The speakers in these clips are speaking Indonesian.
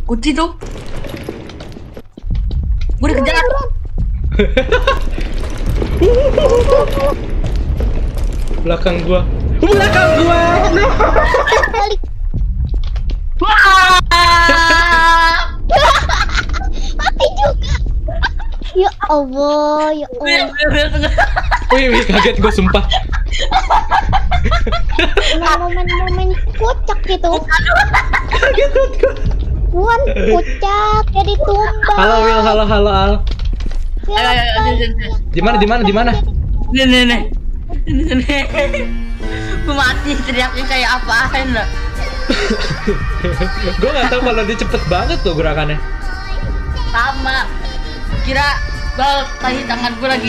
Kunci tuh. Gue dikejar. Belakang gua. Belakang gua. Balik. Wah! Mati juga. Ya Allah, ya Allah. Wih, kaget gua sumpah. Momen-momen kocak gitu. Kaget gua. Wan kocak jadi tumbang. Halo Will, halo Al. Ayo. Di mana? Nih. Gue mati teriaknya kayak apaan lah. Gua nggak tahu kalau dia cepet banget tuh gerakannya. Sama. Kira bal tadi tangan gue lagi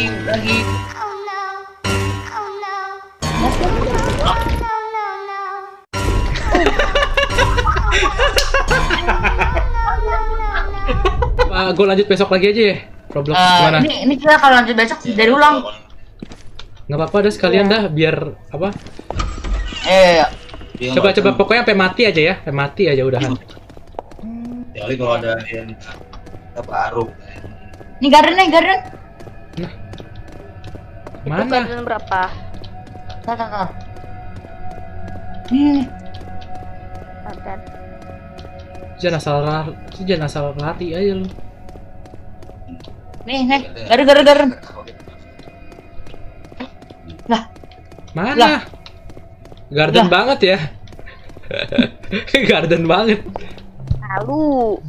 Gue lanjut besok lagi aja ya. Roblox gimana? Ini kita kalau lanjut besok dari ulang. Nggak apa-apa dah sekalian dah biar apa? Coba pokoknya sampai mati aja ya, sampai mati aja udahan. Kecuali kalau ada yang kita baru. Ini garden. Nah. Itu Mana? garden berapa? Tuh. Nih. Garden. Jangan asal lari aja lu. Nih. Garden. Mana? Lah. Garden Lah. banget ya. Garden banget. Lalu.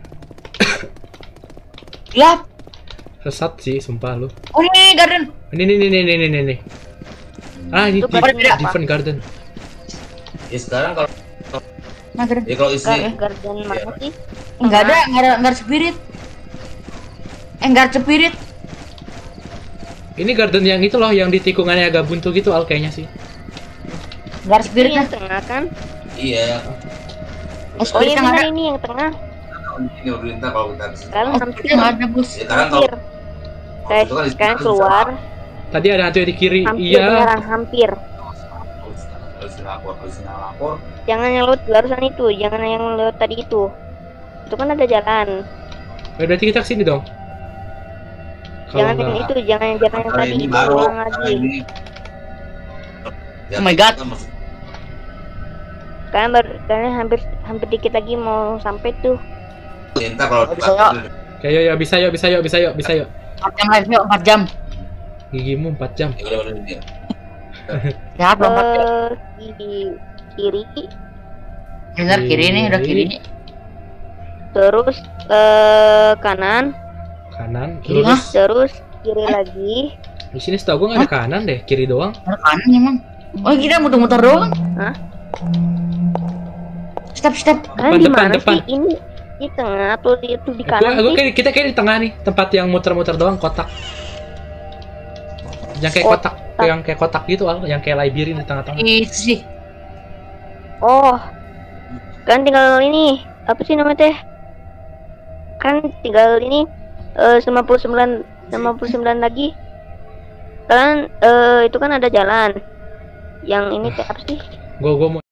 Gelap. Sesat sih sumpah lu. Oh ini garden. Ini. Ah, ini Itu garden berapa? different garden. Ya sekarang kalau Nah, garden. ya kalau isi Garden mana sih? Enggak ada spirit. Enggak ada spirit. Ini garden yang itu loh, yang di tikungannya agak buntu gitu Al kayaknya sih. Enggak ada Ini spiritnya. yang tengah kan? iya Oh Spiritnya iya enggak benar ada. ini yang tengah. ini pemerintah kalau kita di situ. Sekarang Oh, hampir. spiritnya enggak ada, Bos. Ya sekarang kalau Hampir. Guys, itu kan di sekarang situ keluar. Tadi ada hantu di kiri. Hampir Iya. beneran hampir. harus lapor. Jangan yang lewat barusan itu, jangan yang lewat tadi itu. Itu kan ada jalan. Berarti kita kesini dong. Jangan yang nggak- itu, jangan yang jalan yang Kali tadi ini itu baru ulang kali lagi. ini. Ya, Oh my God. kita masuk- Kalian hampir dikit lagi mau sampai tuh. Ya, ntar kalau Bisa, yuk. Oke, yuk, bisa yuk. 4 jam live yuk, 4 jam. Gigimu 4 jam. Ya udah dia. Ya, 4 jam. Di kiri, Bener kiri nih, udah kiri nih. terus kanan, Kanan, Kiri, lurus. terus kiri lagi. Di sini setahu gue nggak ada kanan deh, kiri doang. Ada kanan emang. Oh, kita muter-muter doang. Hah? Step. Kalian di Depan. mana sih? Ini di tengah atau itu di kanan Gue sih? kita kayak di tengah nih, tempat yang muter-muter doang, kotak. Yang kayak kotak, yang kayak kotak gitu Al, yang kayak labirin di tengah-tengah. Itu sih. Oh, kan tinggal ini apa sih namanya teh? Kan tinggal ini 99 lagi. Kan itu kan ada jalan. Yang ini teh apa sih? Gue mau